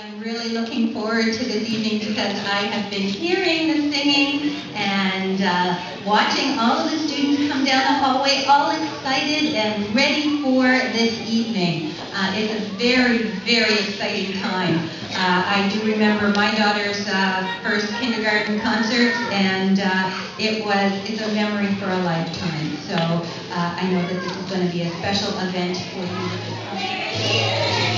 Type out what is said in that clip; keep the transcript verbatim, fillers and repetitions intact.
am really looking forward to this evening because I have been hearing the singing and uh, watching all of the students come down the hallway, all excited and ready for this evening. Uh, it's a very, very exciting time. Uh, I do remember my daughter's uh, first kindergarten concert, and uh, it was it's a memory for a lifetime. So uh, I know that this is going to be a special event for you.